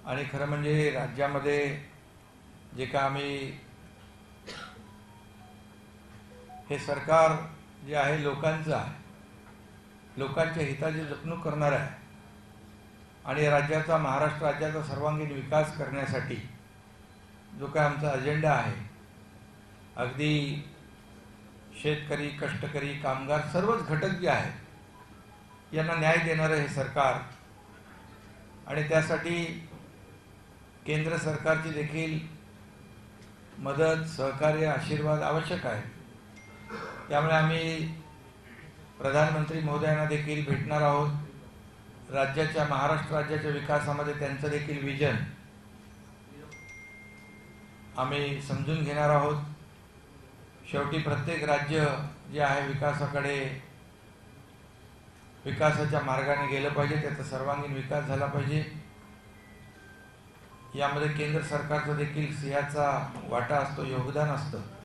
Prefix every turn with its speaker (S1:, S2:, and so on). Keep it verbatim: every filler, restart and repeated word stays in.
S1: आणि खरं म्हणजे राज्यामध्ये जे का आम्ही हे सरकार जे आहे लोकांचं आहे, लोकांच्या हिताची जपणूक करणार आहे आणि राज्याचा महाराष्ट्र राज्याचा सर्वांगीण विकास करण्यासाठी जो काय आमचा अजेंडा आहे, अगदी शेतकरी, कष्टकरी, कामगार सर्वच घटक जे आहेत यांना न्याय देणारं हे सरकार आणि त्यासाठी केंद्र सरकारची देखील मदत, सहकार्य, आशीर्वाद आवश्यक आहे। त्यामुळे आम्ही प्रधानमंत्री महोदयांना देखील भेटणार आहोत। राज्याच्या महाराष्ट्र राज्याच्या विकासामध्ये त्यांचं देखील विजन आम्ही समजून घेणार आहोत। शेवटी प्रत्येक राज्य जे आहे विकासाकडे विकासाच्या मार्गाने गेलं पाहिजे, त्याचा सर्वांगीण विकास झाला पाहिजे। यामध्ये केंद्र सरकारचा देखील सिंहाचा वाटा असतो, योगदान असतं।